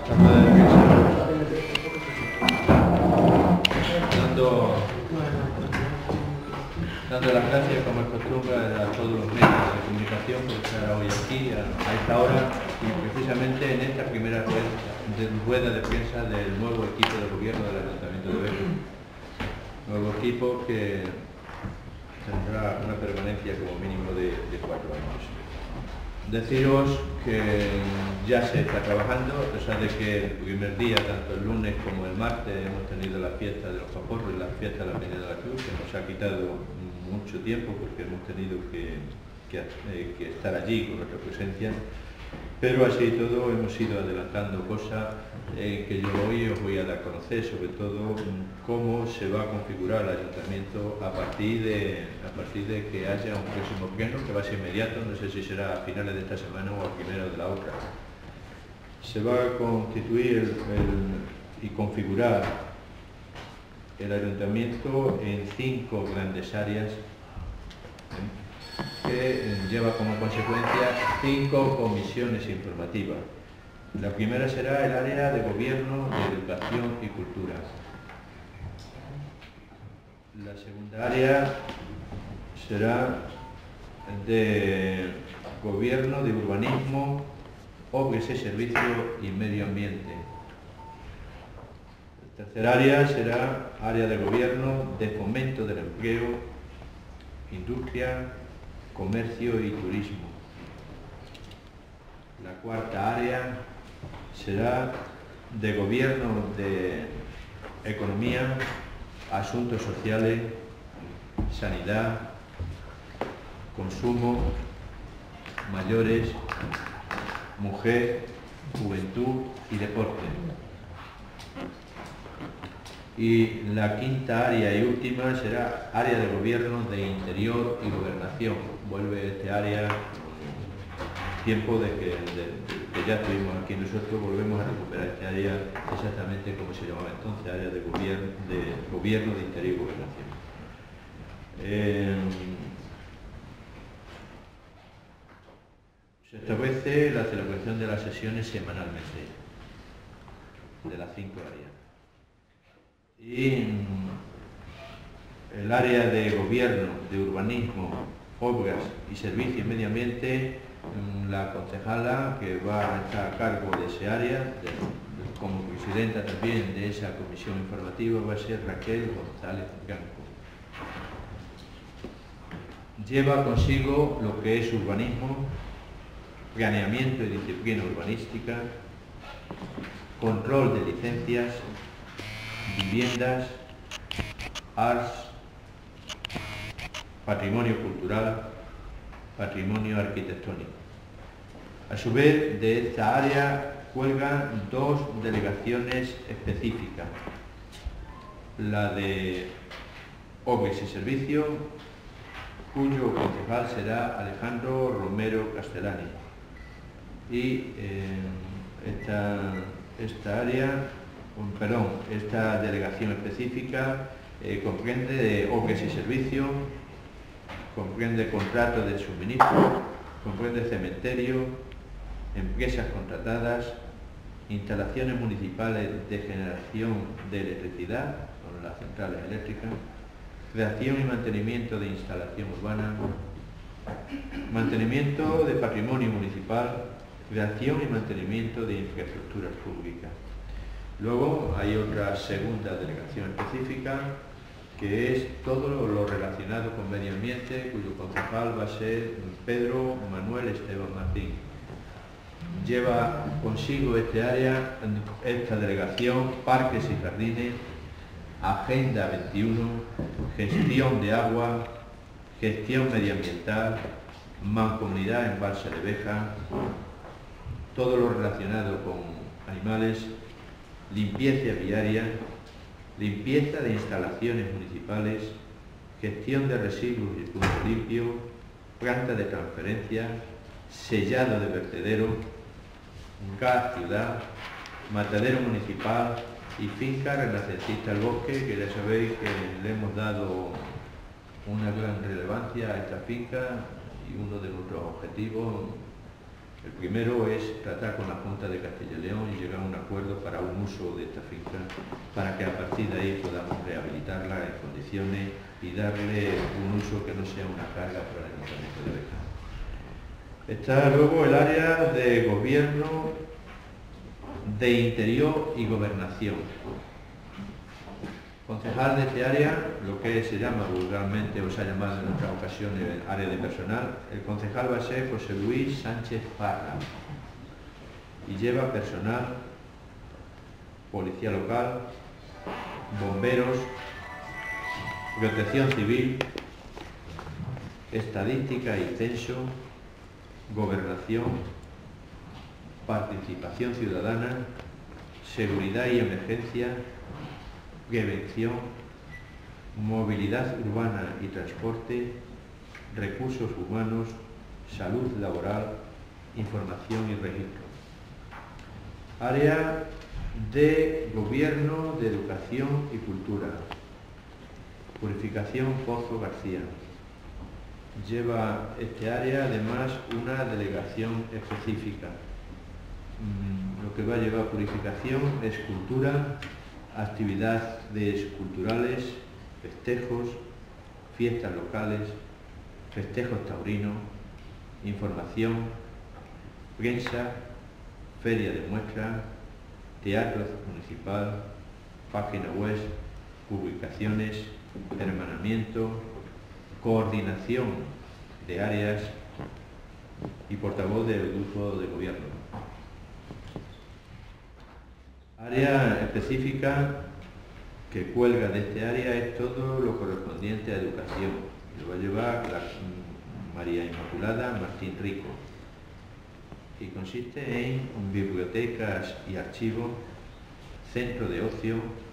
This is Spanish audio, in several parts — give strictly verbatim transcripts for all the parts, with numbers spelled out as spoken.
Dando, dando las gracias, como es costumbre, a todos los medios de comunicación por estar hoy aquí a, a esta hora y precisamente en esta primera rueda de, rueda de prensa del nuevo equipo de gobierno del Ayuntamiento de Beja. Nuevo equipo que tendrá una permanencia como mínimo de, de cuatro años. Deciros que ya se está trabajando, a pesar de que el primer día, tanto el lunes como el martes, hemos tenido la fiesta de los Paporros y la fiesta de la Peña de la Cruz, que nos ha quitado mucho tiempo porque hemos tenido que, que, eh, que estar allí con nuestra presencia, pero así todo hemos ido adelantando cosas eh, que yo hoy os voy a dar a conocer, sobre todo cómo se va a configurar el ayuntamiento a partir de, a partir de que haya un próximo pleno, que va a ser inmediato, no sé si será a finales de esta semana o a primeros de la otra. Se va a constituir el, el, y configurar el ayuntamiento en cinco grandes áreas, ¿eh? que lleva como consecuencia cinco comisiones informativas. La primera será el área de gobierno, de educación y cultura. La segunda área será de gobierno, de urbanismo, obras y servicios y medio ambiente. La tercera área será área de gobierno, de fomento del empleo, industria, comercio y turismo. La cuarta área será de gobierno, de economía, asuntos sociales, sanidad, consumo, mayores, mujer, juventud y deporte. Y la quinta área y última será área de gobierno de interior y gobernación. Vuelve este área, tiempo de que, de, de que ya estuvimos aquí nosotros, volvemos a recuperar este área exactamente como se llamaba entonces, área de gobierno de, gobierno de interior y gobernación. Eh, se establece la celebración de las sesiones semanalmente, de las cinco áreas. Y el área de gobierno, de urbanismo, obras y servicios y medio ambiente, la concejala que va a estar a cargo de ese área, de, de, como presidenta también de esa comisión informativa, va a ser Raquel González Blanco. Lleva consigo lo que es urbanismo, planeamiento y disciplina urbanística, control de licencias, viviendas, arts, patrimonio cultural, patrimonio arquitectónico. A su vez, de esta área cuelgan dos delegaciones específicas, la de obras y servicios, cuyo concejal será Alejandro Romero Castellani, y eh, esta, esta área Perdón, esta delegación específica eh, comprende de obras y servicios, comprende contratos de suministro, comprende cementerio, empresas contratadas, instalaciones municipales de generación de electricidad, con las centrales eléctricas, creación y mantenimiento de instalación urbana, mantenimiento de patrimonio municipal, creación y mantenimiento de infraestructuras públicas. Luego hay otra segunda delegación específica que es todo lo relacionado con medio ambiente, cuyo concejal va a ser Pedro Manuel Esteban Martín. Lleva consigo este área, esta delegación, parques y jardines, Agenda veintiuno, gestión de agua, gestión medioambiental, mancomunidad en Balsa de Beja, todo lo relacionado con animales, limpieza viaria, limpieza de instalaciones municipales, gestión de residuos y punto limpio, planta de transferencia, sellado de vertedero, gas ciudad, matadero municipal y finca renacentista El Bosque, que ya sabéis que le hemos dado una gran relevancia a esta finca y uno de nuestros objetivos El primero es tratar con la Junta de Castilla y León y llegar a un acuerdo para un uso de esta finca, para que a partir de ahí podamos rehabilitarla en condiciones y darle un uso que no sea una carga para el Ayuntamiento de Béjar. Está luego el área de Gobierno, de Interior y Gobernación. Concejal de este área, lo que se llama vulgarmente o se ha llamado en otras ocasiones área de personal, el concejal va a ser José Luis Sánchez Parra y lleva personal, policía local, bomberos, protección civil, estadística y censo, gobernación, participación ciudadana, seguridad y emergencia, prevención, movilidad urbana y transporte, recursos humanos, salud laboral, información y registro. Área de Gobierno, de Educación y Cultura. Purificación Pozo García. Lleva este área además una delegación específica. Lo que va a llevar Purificación es cultura, actividades culturales, festejos, fiestas locales, festejos taurinos, información, prensa, feria de muestra, teatro municipal, página web, publicaciones, hermanamiento, coordinación de áreas y portavoz del grupo de gobierno. Área específica que cuelga de este área es todo lo correspondiente a educación. Lo va a llevar la María Inmaculada Martín Rico y consiste en bibliotecas y archivos, centro de ocio.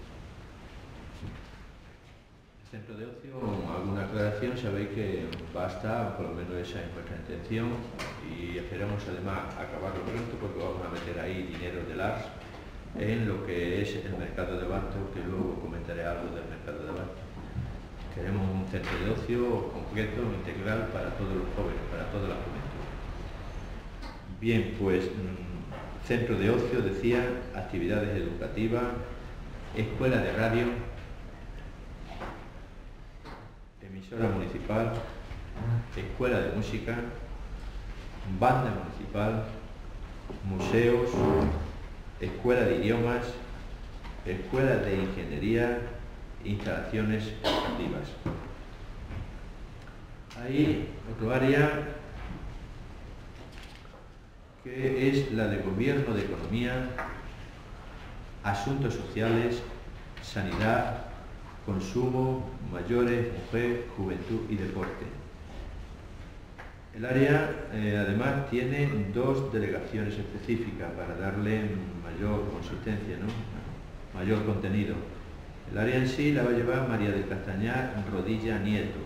Centro de ocio, con alguna aclaración, sabéis que basta, por lo menos esa es nuestra intención, y esperamos además acabarlo pronto porque vamos a meter ahí dinero del A R S en lo que es el mercado de bastos, que luego comentaré algo del mercado de bastos. Queremos un centro de ocio completo, integral para todos los jóvenes, para toda la juventud. Bien, pues mmm, centro de ocio, decía, actividades educativas, escuela de radio, emisora municipal, escuela de música, banda municipal, museos, escuela de idiomas, escuela de ingeniería, instalaciones educativas. Hay otro área que es la de Gobierno, de Economía, Asuntos Sociales, Sanidad, Consumo, Mayores, Mujer, Juventud y Deporte. El área eh, además tiene dos delegaciones específicas para darle mayor consistencia, ¿no? Mayor contenido. El área en sí la va a llevar María del Castañar Rodilla Nieto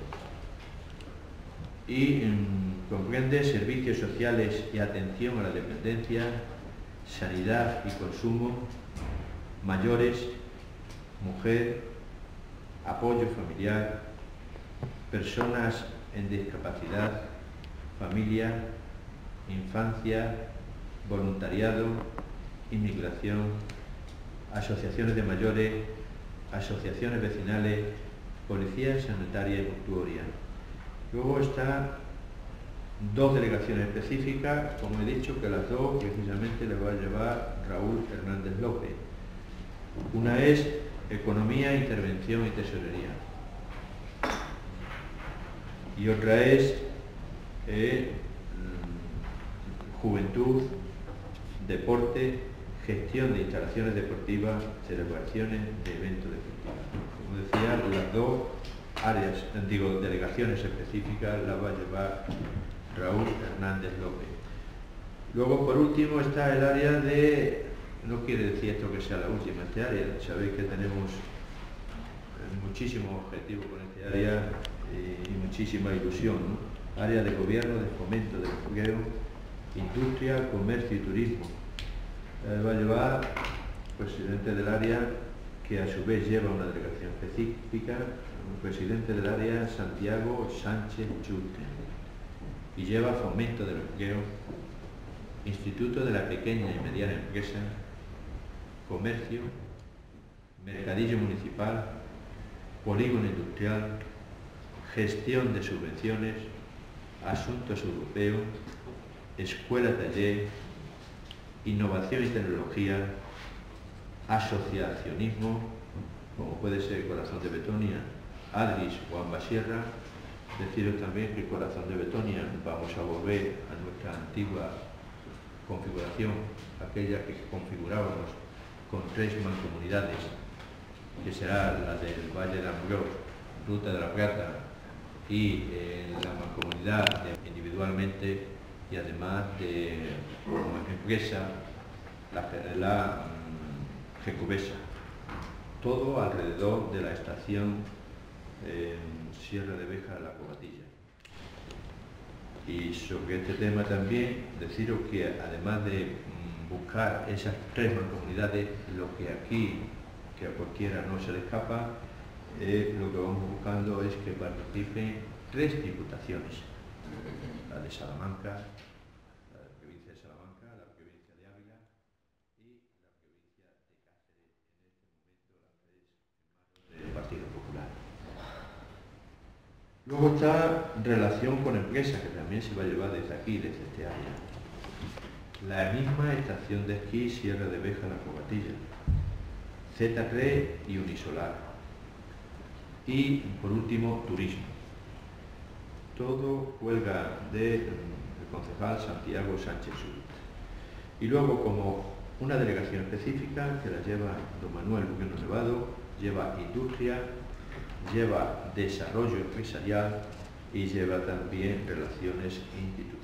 y mmm, comprende servicios sociales y atención a la dependencia, sanidad y consumo, mayores, mujer, apoyo familiar, personas en discapacidad, familia, infancia, voluntariado, inmigración, asociaciones de mayores, asociaciones vecinales, policía sanitaria y mortuoria. Luego están dos delegaciones específicas, como he dicho, que las dos precisamente le va a llevar Raúl Hernández López. Una es Economía, Intervención y Tesorería. Y otra es eh, Juventud, Deporte, Gestión de Instalaciones Deportivas, Celebraciones de Eventos Deportivos. Como decía, las dos áreas, digo, delegaciones específicas las va a llevar Raúl Hernández López. Luego, por último, está el área de... No quiere decir esto que sea la última, este área. Sabéis que tenemos muchísimos objetivos con este área y muchísima ilusión, ¿no? Área de Gobierno, de Fomento del Empleo, Industria, Comercio y Turismo. Eh, va a llevar el presidente del área, que a su vez lleva una delegación específica, el presidente del área, Santiago Sánchez Chute, y lleva Fomento del Empleo, Instituto de la Pequeña y Mediana Empresa, Comercio, Mercadillo Municipal, Polígono Industrial, Gestión de Subvenciones, Asuntos Europeos, Escuela Taller, Innovación y Tecnología, Asociacionismo, como puede ser Corazón de Betonia, Adris o Ambas Sierra. Deciros también que Corazón de Betonia vamos a volver a nuestra antigua configuración, aquella que configurábamos con tres mancomunidades, que será la del Valle de Ambrós, Ruta de la Plata, y eh, la mancomunidad de, individualmente, y además de como empresa, la, la um, Jacobesa. Todo alrededor de la estación eh, Sierra de Béjar La Covatilla. Y sobre este tema también deciros que además de mm, buscar esas tres mancomunidades, lo que aquí, que a cualquiera no se le escapa, eh, lo que vamos buscando es que participen tres diputaciones: la de Salamanca, la de la provincia de Salamanca, la provincia de Ávila y la provincia de Cáceres, en este momento las tres en manos del Partido Popular. Luego está relación con empresas, que también se va a llevar desde aquí, desde este área. La misma estación de esquí Sierra de Béjar La Covatilla, Z tres y Unisolar. Y por último, turismo. Todo huelga del concejal Santiago Sánchez Sur. Y luego, como una delegación específica que la lleva don Manuel Buqueno Nevado, lleva industria, lleva desarrollo empresarial y lleva también relaciones institucionales.